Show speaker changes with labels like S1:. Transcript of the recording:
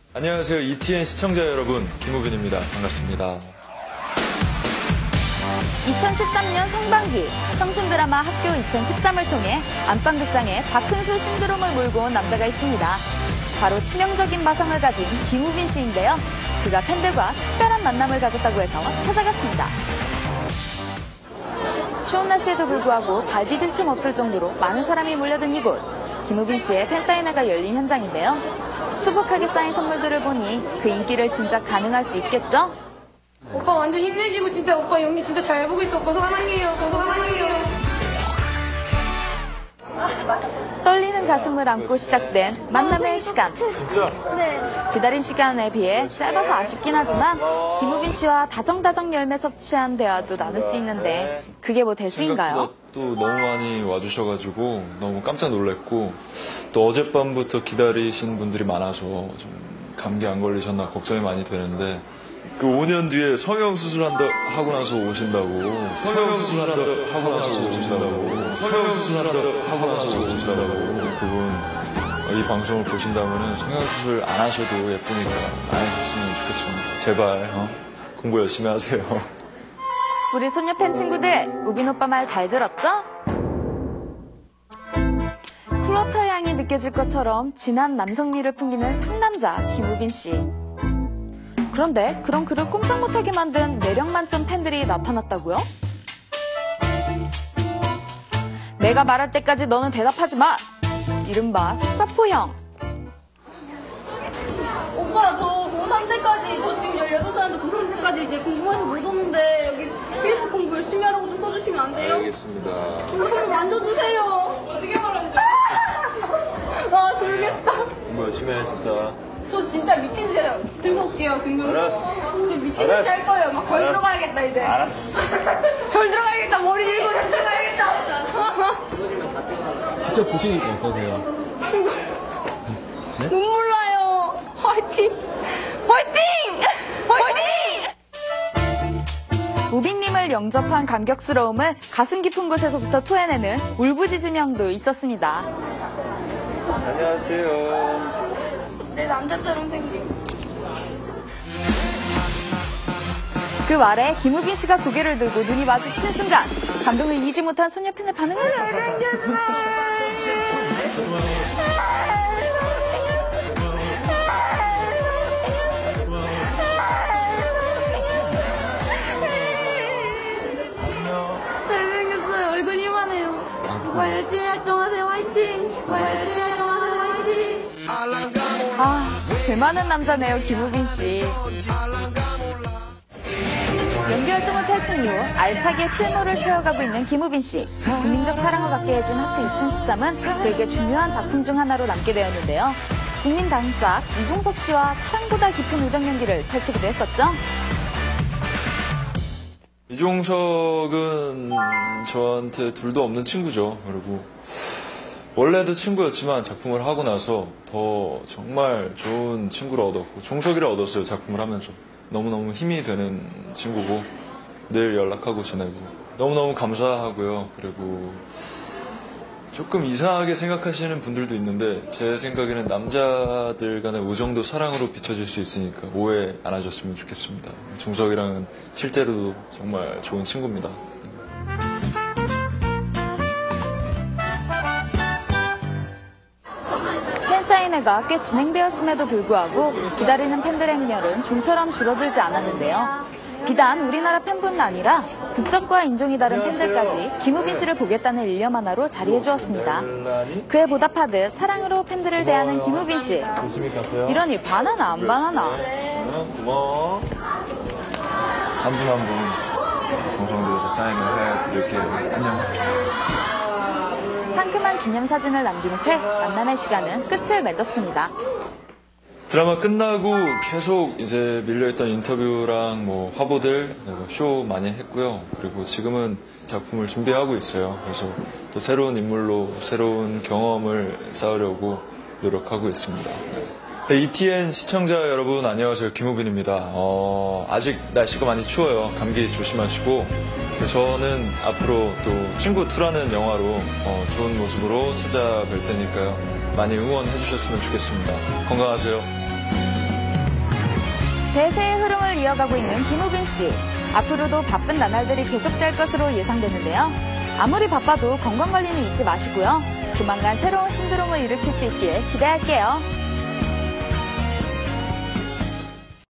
S1: 안녕하세요. ETN 시청자 여러분, 김우빈입니다. 반갑습니다.
S2: 2013년 상반기 청춘 드라마 학교 2013을 통해 안방극장에 박훈수 신드롬을 몰고 온 남자가 있습니다. 바로 치명적인 마성을 가진 김우빈 씨인데요. 그가 팬들과 특별한 만남을 가졌다고 해서 찾아갔습니다. 추운 날씨에도 불구하고 발 디딜 틈 없을 정도로 많은 사람이 몰려든 이곳. 김우빈 씨의 팬사인회가 열린 현장인데요. 수북하게 쌓인 선물들을 보니 그 인기를 짐작 가능할 수 있겠죠?
S3: 오빠 완전 힘내시고 진짜 오빠 연기 진짜 잘 보고 있어. 오빠 사랑해요. 오빠 사랑해요.
S2: 떨리는 가슴을 안고 시작된 만남의 시간.
S1: 진짜?
S3: 네.
S2: 기다린 시간에 비해 짧아서 아쉽긴 하지만 김우빈 씨와 다정다정 열매 섭취한 대화도 나눌 수 있는데 그게 뭐 대수인가요?
S1: 생각보다 또 너무 많이 와주셔가지고 너무 깜짝 놀랐고 또 어젯밤부터 기다리신 분들이 많아서 좀 감기 안 걸리셨나 걱정이 많이 되는데 그 5년 뒤에 성형수술한다 하고 나서 오신다고 성형수술한다 하고 나서 오신다고 성형수술한다 하고 나서 오신다고 그분 이 방송을 보신다면은 성형수술 안 하셔도 예쁘니까 안 하셨으면 좋겠습니다. 제발 공부 열심히 하세요.
S2: 우리 소녀 팬 친구들, 우빈 오빠 말 잘 들었죠? 플러터 향이 느껴질 것처럼 진한 남성미를 풍기는 상남자 김우빈 씨. 그런데 그런 그를 꼼짝 못하게 만든 매력 만점 팬들이 나타났다고요? 내가 말할 때까지 너는 대답하지 마! 이른바 속사포형.
S4: 오빠 저 고3 때까지 저 지금 18살인데 고3 때까지 이제 궁금해서 못 오는데 여기 PS 공부 열심히 하라고 좀 써주시면 안 돼요?
S1: 알겠습니다.
S4: 한번 만져주세요. 어떻게 말하는지. 아 돌겠다.
S1: 공부 열심히 해 진짜.
S4: 저 진짜 미친 듯이 들고 올게요 증명서.
S1: 알았어.
S4: 미친 듯이 할 거예요. 막 절 들어가야겠다 이제.
S1: 알았어.
S4: 절 들어가야겠다. 머리 들고 절 들어가야겠다.
S5: 직접 보시니까 어떠세요?
S4: 눈물 나요. 화이팅! 화이팅! 화이팅!
S2: 우빈님을 영접한 감격스러움을 가슴 깊은 곳에서부터 토해내는 울부짖으명도 있었습니다.
S1: 안녕하세요.
S4: 내 남자처럼 생긴.
S2: 그 말에 김우빈 씨가 고개를 들고 눈이 마주친 순간 감동을 이기지 못한 소녀 팬의 반응은
S4: 잘생겼어요. 얼굴 이만해요. 오빠 열심히 활동하세요. 화이팅! 오빠 열심히 활동하세요. 화이팅!
S2: 아, 죄 많은 남자네요, 김우빈 씨. 연기 활동을 펼친 이후 알차게 필모를 채워가고 있는 김우빈 씨. 국민적 사랑을 받게 해준 학교 2013은 그에게 중요한 작품 중 하나로 남게 되었는데요. 국민 다음작 이종석 씨와 사랑보다 깊은 우정 연기를 펼치기도 했었죠.
S1: 이종석은 저한테 둘도 없는 친구죠. 그리고 원래도 친구였지만 작품을 하고 나서 더 정말 좋은 친구를 얻었고 종석이를 얻었어요. 작품을 하면서. 너무너무 힘이 되는 친구고 늘 연락하고 지내고 너무너무 감사하고요. 그리고 조금 이상하게 생각하시는 분들도 있는데 제 생각에는 남자들 간의 우정도 사랑으로 비춰질 수 있으니까 오해 안 하셨으면 좋겠습니다. 종석이랑은 실제로도 정말 좋은 친구입니다.
S2: 팬사인회가 꽤 진행되었음에도 불구하고 기다리는 팬들의 행렬은 좀처럼 줄어들지 않았는데요. 비단 우리나라 팬뿐 아니라 국적과 인종이 다른 팬들까지 김우빈 씨를 보겠다는 일념 하나로 자리해 주었습니다. 그에 보답하듯 사랑으로 팬들을 대하는 김우빈 씨.
S1: 조심히 가세요.
S2: 이러니 반하나 안 반하나.
S1: 고마워. 한 분 한 분 정성 들여서 사인을 해드릴게요. 안녕.
S2: 상큼한 기념사진을 남긴 채 만남의 시간은 끝을 맺었습니다.
S1: 드라마 끝나고 계속 이제 밀려있던 인터뷰랑 뭐 화보들, 쇼 많이 했고요. 그리고 지금은 작품을 준비하고 있어요. 그래서 또 새로운 인물로 새로운 경험을 쌓으려고 노력하고 있습니다. 네, ETN 시청자 여러분 안녕하세요. 김우빈입니다. 아직 날씨가 많이 추워요. 감기 조심하시고 저는 앞으로 또 친구2라는 영화로 좋은 모습으로 찾아뵐 테니까요. 많이 응원해 주셨으면 좋겠습니다. 건강하세요.
S2: 대세의 흐름을 이어가고 있는 김우빈 씨. 앞으로도 바쁜 나날들이 계속될 것으로 예상되는데요. 아무리 바빠도 건강관리는 잊지 마시고요. 조만간 새로운 신드롬을 일으킬 수 있길 기대할게요.